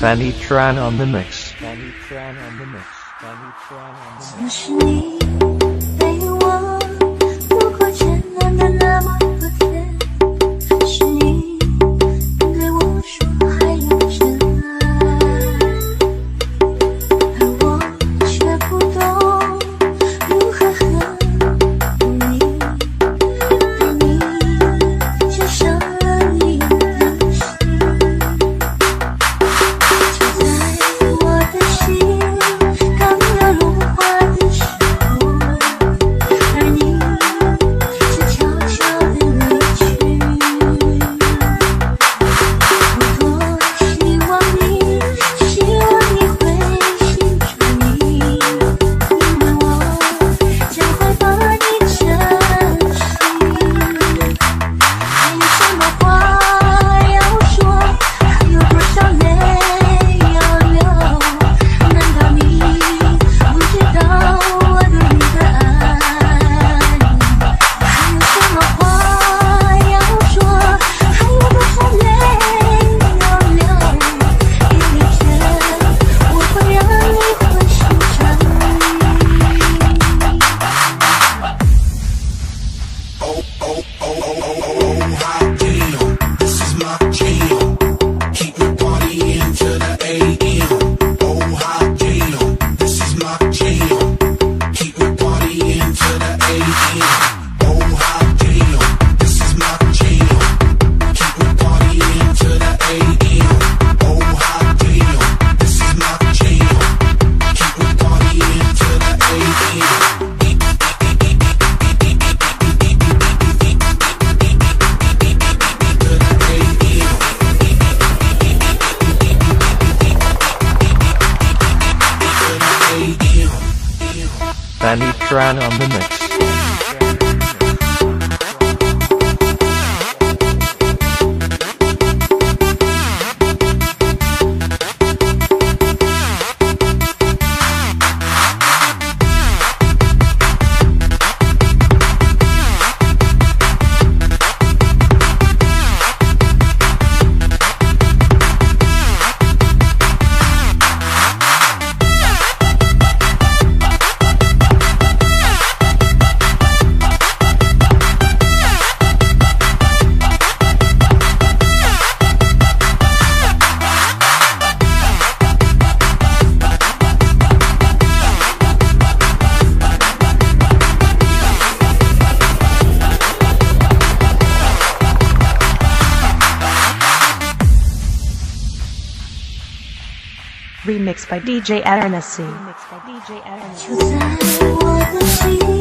Phanny Tran on the mix. 此时你对我如果简单的那么多天，是你对我说还有真爱，而我却不懂如何和你，对你就伤了你的心，就在我的心刚要融化的时候，而你却悄悄地离去。我多希望你会心转意，因为我将会把你珍惜。还有什么话要说，还有多少泪要流，难道你不知道我对你的爱？还有什么话要说，还有多少泪要流？有一天我会让你回心转意。 Hot damn, this is my jam. Keep me partying to the AM. Oh, hot damn, this is my jam. Keep me partying to the AM. Oh, hot damn, this is my jam. Keep me partying to the AM. Oh, hot damn, this is my jam. Keep me partying to the AM. Phanny Tran on the mix. Remixed by DJ ARS. 就在我的心。